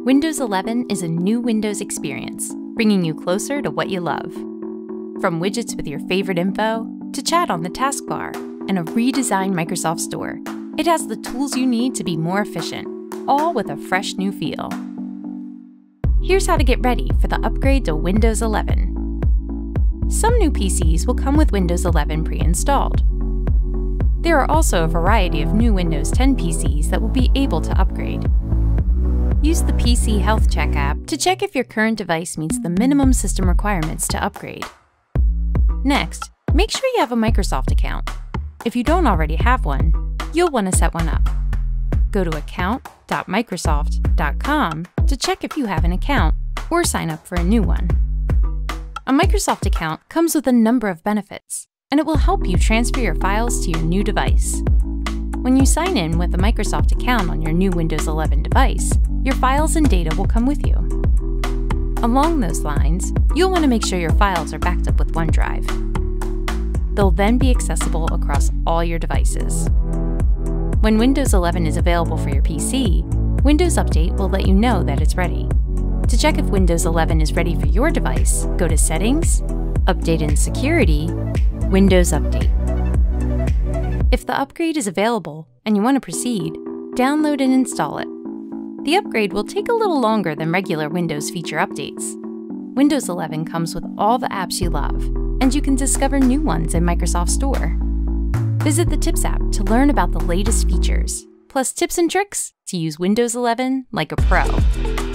Windows 11 is a new Windows experience, bringing you closer to what you love. From widgets with your favorite info, to chat on the taskbar, and a redesigned Microsoft Store, it has the tools you need to be more efficient, all with a fresh new feel. Here's how to get ready for the upgrade to Windows 11. Some new PCs will come with Windows 11 pre-installed. There are also a variety of new Windows 10 PCs that will be able to upgrade. Use the PC Health Check app to check if your current device meets the minimum system requirements to upgrade. Next, make sure you have a Microsoft account. If you don't already have one, you'll want to set one up. Go to account.microsoft.com to check if you have an account or sign up for a new one. A Microsoft account comes with a number of benefits, and it will help you transfer your files to your new device. When you sign in with a Microsoft account on your new Windows 11 device, your files and data will come with you. Along those lines, you'll want to make sure your files are backed up with OneDrive. They'll then be accessible across all your devices. When Windows 11 is available for your PC, Windows Update will let you know that it's ready. To check if Windows 11 is ready for your device, go to Settings, Update and Security, Windows Update. If the upgrade is available and you want to proceed, download and install it. The upgrade will take a little longer than regular Windows feature updates. Windows 11 comes with all the apps you love, and you can discover new ones in Microsoft Store. Visit the Tips app to learn about the latest features, plus tips and tricks to use Windows 11 like a pro.